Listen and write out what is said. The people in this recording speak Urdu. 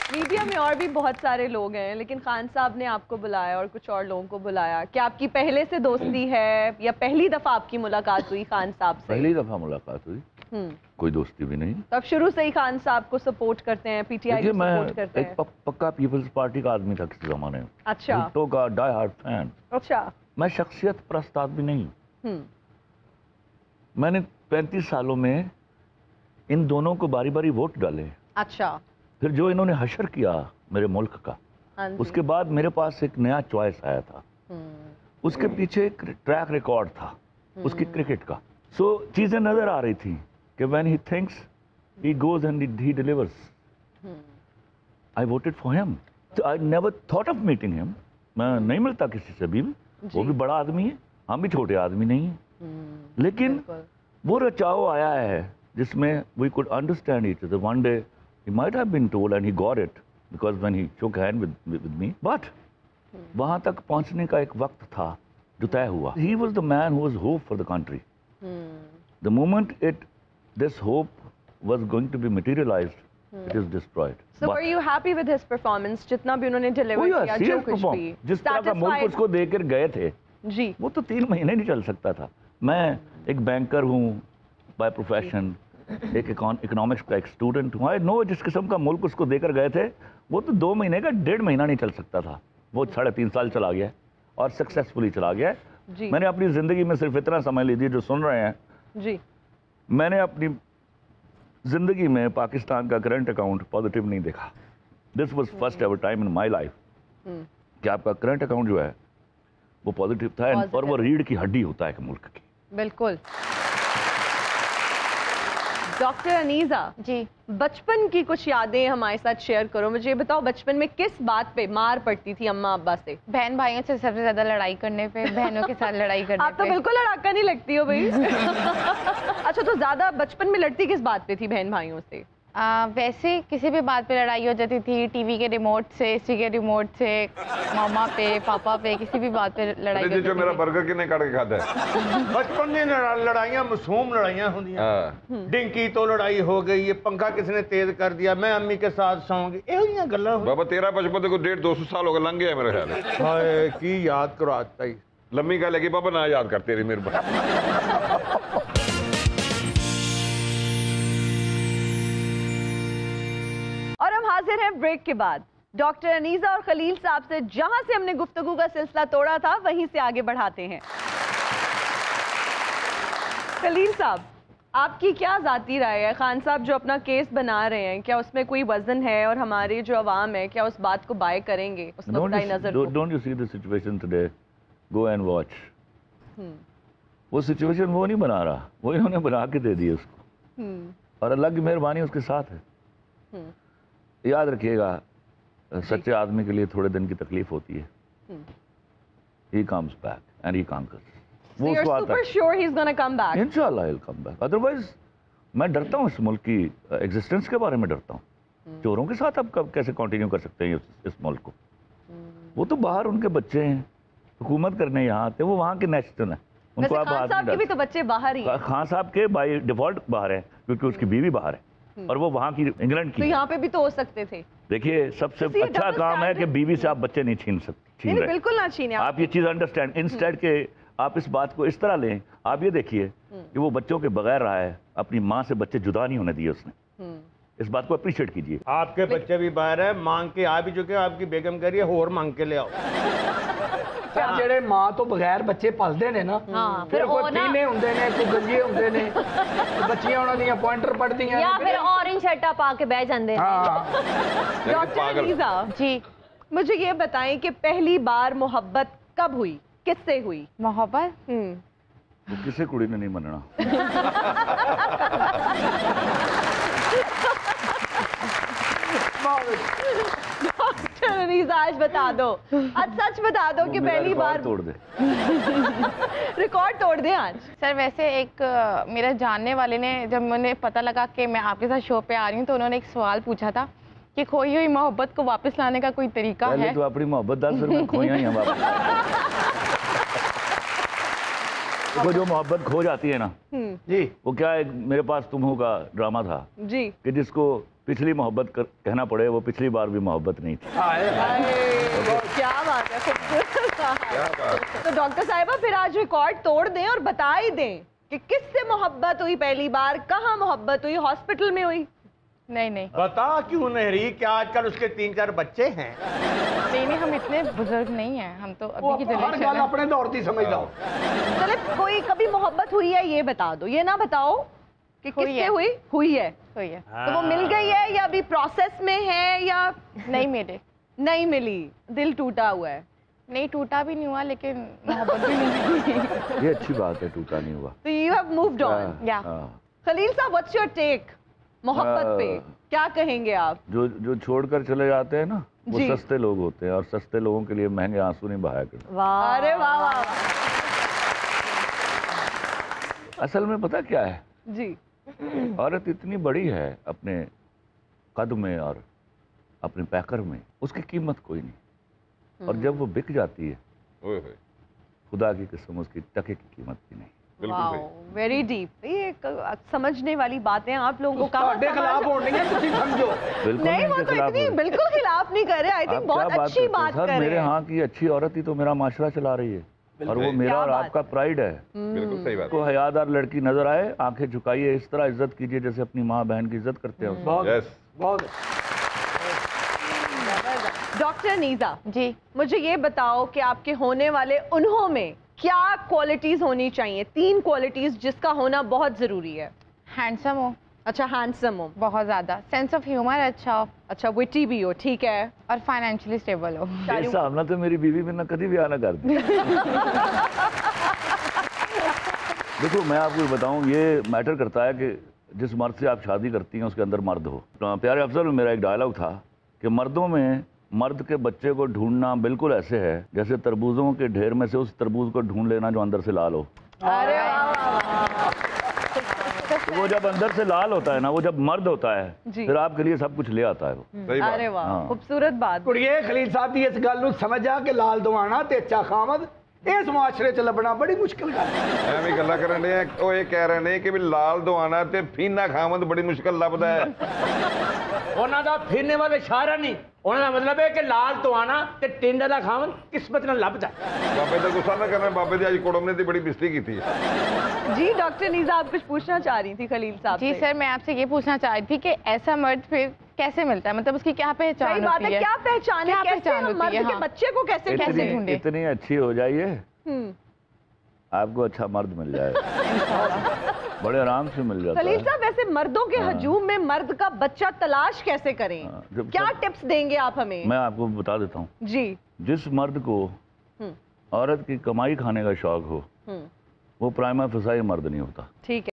میڈیا میں اور بھی بہت سارے لوگ ہیں لیکن خان صاحب نے آپ کو بلایا اور کچھ اور لوگوں کو بلایا. کیا آپ کی پہلے سے دوستی ہے یا پہلی دفعہ آپ کی ملاقات ہوئی خان صاحب سے؟ پہلی دفعہ ملاقات ہوئی, کوئی دوستی بھی نہیں. تو اب شروع سے ہی خان صاحب کو سپورٹ کرتے ہیں, پی ٹی آئی کو سپورٹ کرتے ہیں؟ میں ایک پکا پیپلز پارٹی کا آدمی تھا کسی زمانے میں. اچھا. بھٹو کا ڈائی ہارڈ فین. اچھا. میں شخصیت پرست آدمی نہیں ہوں. میں نے 35 سالوں میں ان دونوں کو باری باری ووٹ ڈالے. اچھا. پھر جو انہوں نے حشر کیا میرے ملک کا, اس کے بعد میرے پاس ایک نیا چوائس آیا تھا. اس کے پیچھے ایک ٹریک ریکارڈ تھا اس کی کرکٹ کا. سو چیزیں نظر آ رہی تھی کہ when he thinks he goes and he delivers. I voted for him. I never thought of meeting him. میں نہیں ملتا کسی سے بھی. وہ بھی بڑا آدمی ہے, ہم بھی چھوٹے آدمی نہیں ہیں. لیکن وہ رچاؤ آیا ہے جس میں we could understand each other. One day he might have been told and he got it because when he shook hand with me. But وہاں تک پہنچنے کا ایک وقت تھا جو طے ہوا. He was the man who was hope for the country. The moment this hope was going to be materialized, it is destroyed. So were you happy with his performance? جتنا بھی انہوں نے ڈیلیور کیا, جو کچھ بھی, جس طرح کا ملک اس کو دے کر گئے تھے, جی وہ تو 3 مہینے نہیں چل سکتا تھا. میں ایک بینکر ہوں بائی پروفیشن, ایک اکنامکس کا ایک اسٹوڈنٹ ہوں. آئی نو جس قسم کا ملک اس کو دے کر گئے تھے وہ تو 2 مہینے کا 1.5 مہینہ نہیں چل سکتا تھا. وہ 3.5 سال چلا گیا اور سکسیسفلی چلا گیا. میں نے اپنی زندگی میں صرف اتنا سمجھ لیجیے جو سن رہے ہیں, جی میں نے اپنی زندگی میں پاکستان کا کرنٹ اکاؤنٹ پازیٹیو نہیں دیکھا. This was first ever time in my life کہ آپ کا کرنٹ اکاؤنٹ جو ہے وہ پازیٹیو تھا, اور وہ ریڑھ کی ہڈی ہوتا ہے ایک ملک کی. بالکل. ڈاکٹر انیزہ جی, بچپن کی کچھ یادیں ہمارے ساتھ شیئر کرو. مجھے بتاؤ بچپن میں کس بات پہ مار پڑتی تھی اماں ابا سے؟ بہن بھائیوں سے سب سے زیادہ لڑائی کرنے پہ, بہنوں کے ساتھ لڑائی کرنے پہ. آپ تو بالکل لڑاکا نہیں لگتی ہو بھائی. اچھا, تو زیادہ بچپن میں لڑتی کس بات پہ تھی بہن بھائیوں سے؟ ویسے کسی بھی بات پہ لڑائی ہو جاتی تھی, ٹی وی کے ریموٹ سے, اے سی کے ریموٹ سے, ماما پہ, پاپا پہ, کسی بھی بات پہ لڑائی ہوتی تھی. جو میرا برگر کنے کاٹ کے کھاتا ہے. بچپن میں لڑائیاں معصوم لڑائیاں ہوندیاں. ڈنکی تو لڑائی ہو گئی, یہ پنکھا کس نے تیز کر دیا, میں امی کے ساتھ سوؤں گی, یہ گلاں. بابا تیرا بچپن تو کوئی 150-200 سال ہو گئے, لنگ گیا ہے میرے خیال میں. ہائے کی یاد کرو آج تک. لمبی گل ہے کہ بابا نہ یاد کرتے رہی میرے بابا. اور ہم حاضر ہیں بریک کے بعد. ڈاکٹر انیزہ اور خلیل صاحب سے جہاں سے ہم نے گفتگو کا سلسلہ توڑا تھا وہیں سے آگے بڑھاتے ہیں. خلیل صاحب, آپ کی کیا ذاتی رائے ہے؟ خان صاحب جو اپنا کیس بنا رہے ہیں, کیا اس میں کوئی وزن ہے, اور ہمارے جو عوام ہے کیا اس بات کو بائے کریں گے, اس نقطۂ نظر کو؟ Don't you see the situation today? Go and watch. وہ سچویشن وہ نہیں بنا رہا, وہ انہوں نے بنا کے دے دی اس کو, اور اللہ کی مہربانی اس کے ساتھ ہے. یاد رکھیے گا, سچے آدمی کے لیے تھوڑے دن کی تکلیف ہوتی ہے. He comes back and he conquers. So you're super sure he's gonna come back? انشاءاللہ he'll come back. Otherwise میں ڈرتا ہوں اس ملک کی ایگزسٹنس کے بارے میں ڈرتا ہوں. چوروں کے ساتھ اب کیسے کنٹینیو کر سکتے ہیں اس ملک کو؟ وہ تو باہر ان کے بچے ہیں, حکومت کرنے یہاں آتے ہیں, وہ وہاں کے نیشنل ہیں. ان کو آپ خان صاحب کے بھی تو بچے باہر ہی ہیں. خان صاحب کے بائی ڈیفالٹ باہر ہیں کیونکہ اس کی بیوی باہر ہے, اور وہ وہاں کی انگلینڈ کی. تو یہاں پہ بھی تو ہو سکتے تھے. دیکھیے سب سے اچھا کام ہے کہ بیوی سے آپ بچے نہیں چھین سکتے. بالکل نہ چھینے. آپ یہ چیز انڈرسٹینڈ, انسٹیڈ کہ آپ اس بات کو اس طرح لیں. آپ یہ دیکھیے کہ وہ بچوں کے بغیر رہا ہے, اپنی ماں سے بچے جدا نہیں ہونے دیے اس نے. اس بات کو اپریشیٹ کیجیے. آپ کے بچے بھی باہر ہیں, مانگ کے آ بھی چکے, آپ کی بیگم کہہ رہی ہے اور مانگ کے لے آؤ. جڑے ماں تو بغیر بچے پلدے نے نا, پھر کوئی پینے ہوندے نے, کوئی گنجے ہوندے نے, بچیاں انہاں دیاں پوائنٹر پڑھدی ہیں, یا پھر اورنج شرٹا پا کے بیٹھ جاندے. ڈاکٹر انیزہ جی, مجھے یہ بتائیں کہ پہلی بار محبت کب ہوئی, کس سے ہوئی محبت؟ کسے کڑی نے نہیں مننا. ڈاکٹر انیزہ آج بتا دو, آج سچ بتا دو کہ پہلی بار. توڑ دے, ریکارڈ توڑ دیں آج. سر ویسے ایک میرا جاننے والے نے, جب مجھے پتہ لگا کہ میں آپ کے ساتھ شو پہ آ رہی ہوں, تو انہوں نے ایک سوال پوچھا تھا کہ کھوئی ہوئی محبت کو واپس لانے کا کوئی طریقہ ہے؟ پہلے تو اپنی محبت 10 میں کھوئیاں ہی ہیں واپس. وہ جو محبت کھو جاتی ہے نا جی, وہ کیا ہے, میرے پاس تم ہو کا ڈرامہ تھا جی, کہ جس کو पिछली मोहब्बत कहना पड़े, वो पिछली बार भी मोहब्बत नहीं थी। क्या बात है, खूबसूरत। तो डॉक्टर साहिबा फिर आज रिकॉर्ड तोड़ दें और बता ही दें कि किससे मोहब्बत हुई पहली बार, कहाँ मोहब्बत हुई, हॉस्पिटल में हुई? नहीं बता क्यों नहीं रही? क्या आजकल उसके 3-4 बच्चे हैं? नहीं, हम इतने बुजुर्ग नहीं हैं, हम तो अभी की हर जनरेशन गल है। अपने दौर की समझदा। चले कोई कभी मोहब्बत हुई है ये बता दो, ये ना बताओ कि किससे हुई? हुई है। तो वो मिल गई है या अभी प्रोसेस में है या नहीं मिले? नहीं मिली, दिल टूटा हुआ है। नहीं टूटा भी नहीं हुआ, लेकिन मोहब्बत भी नहीं हुई। ये अच्छी बात है, टूटा नहीं हुआ। तो यू हैव मूव्ड ऑन। या खलील साहब, व्हाट्स योर टेक मोहब्बत पे, क्या कहेंगे आप? जो छोड़कर चले जाते हैं ना, वो जी। सस्ते लोग होते हैं, और सस्ते लोगों के लिए महंगे आंसू नहीं बहाया करते। वाह, अरे वाह वाह वाह। असल में पता क्या है, जी, औरत इतनी बड़ी है अपने कद में और अपने पैकर में, उसकी कीमत कोई नहीं। और जब वो बिक जाती है, खुदा की कसम उसकी टके की कीमत भी नहीं। Very deep. ये समझने वाली बातें आप लोगों को कहाँ खिलाफ होने हैं, तुम समझो। नहीं, वो तो इतनी बिल्कुल खिलाफ नहीं कर रहे। आई थिंक बहुत अच्छी बात कर रहे हैं। मेरे यहाँ की अच्छी औरत ही तो मेरा माशरा चला रही है, और वो मेरा और आपका प्राइड है। बिल्कुल सही बात। को हयादार लड़की नजर आए, आंखें झुकाइए, इस तरह इज्जत कीजिए जैसे अपनी माँ बहन की इज्जत करते हैं। बहुत। डॉक्टर नीजा जी, मुझे ये बताओ कि आपके होने वाले उन्हों में क्या क्वालिटीज होनी चाहिए? 3 क्वालिटीज जिसका होना बहुत जरूरी है। हैंडसम हो। अच्छा, हैंडसम हो, बहुत ज्यादा। सेंस ऑफ ह्यूमर अच्छा हो। अच्छा, विटी भी हो, ठीक है, और फाइनेंशियली स्टेबल हो। ऐसा हमने तो मेरी बीवी में ना कभी भी आना कर दी। देखो मैं आपको बताऊं, ये मैटर करता है कि जिस मर्द से आप शादी करती हैं उसके अंदर मर्द हो। तो प्यारे अफजल में मेरा एक डायलॉग था कि मर्दों में मर्द के बच्चे को ढूंढना बिल्कुल ऐसे है जैसे तरबूजों के ढेर में से उस तरबूज को ढूंढ लेना जो अंदर से लाल हो। अरे तो वो जब अंदर से लाल होता है ना, वो जब मर्द होता है, फिर आपके लिए सब कुछ ले आता है वो। अरे वाह, खूबसूरत बात। कुड़िए खलील साहब की इस गल नूं समझा कि लाल दवाना ते अच्छा खामद इस मुआशरे च लभना बड़ी मुश्किल गल है। ਐਵੇਂ ਗੱਲਾਂ ਕਰਨ ਦੇ ਉਹ ਇਹ ਕਹਿ ਰਹੇ ਨੇ ਕਿ ਵੀ ਲਾਲ ਦਵਾਨਾ ਤੇ ਫੀਨਾ ਖਾਮਦ ਬੜੀ ਮੁਸ਼ਕਲ ਲੱਭਦਾ ਹੈ। ਉਹਨਾਂ ਦਾ ਫਿਰਨੇ ਵਾਲੇ ਇਸ਼ਾਰਾ ਨਹੀਂ, ਉਹਨਾਂ ਦਾ ਮਤਲਬ ਹੈ ਕਿ ਲਾਲ ਦਵਾਨਾ ਤੇ ਟਿੰਡੇ ਦਾ ਖਾਵਨ ਕਿਸਮਤ ਨਾਲ ਲੱਭਦਾ। ਬਾਬੇ ਦਾ ਗੁੱਸਾ ਨਾ ਕਰਨਾ, ਬਾਬੇ ਦੀ ਅੱਜ ਕੁੜਮ ਨੇ ਤੇ ਬੜੀ ਬਿਸਤੀ ਕੀਤੀ ਹੈ। जी डॉक्टर नीजा, आप कुछ पूछना चाह रही थी खलील साहब जी से? सर, मैं आपसे ये पूछना चाह रही थी कि ऐसा मर्द फिर कैसे मिलता है, मतलब उसकी क्या पहचान सही बात होती है, है? क्या पहचान है, क्या कैसे पहचान हम होती मर्द है? के हाँ। बच्चे को कैसे कैसे ढूंढे? इतनी अच्छी हो जाइए, आपको अच्छा मर्द मिल जाएगा। बड़े आराम से मिल जाता खलील है। साहब, वैसे मर्दों के हजूम में मर्द का बच्चा तलाश कैसे करें? जब क्या टिप्स देंगे आप हमें? मैं आपको बता देता हूँ। जी। जिस मर्द को औरत की कमाई खाने का शौक हो, वो प्राइमा फेसाई मर्द नहीं होता। ठीक है।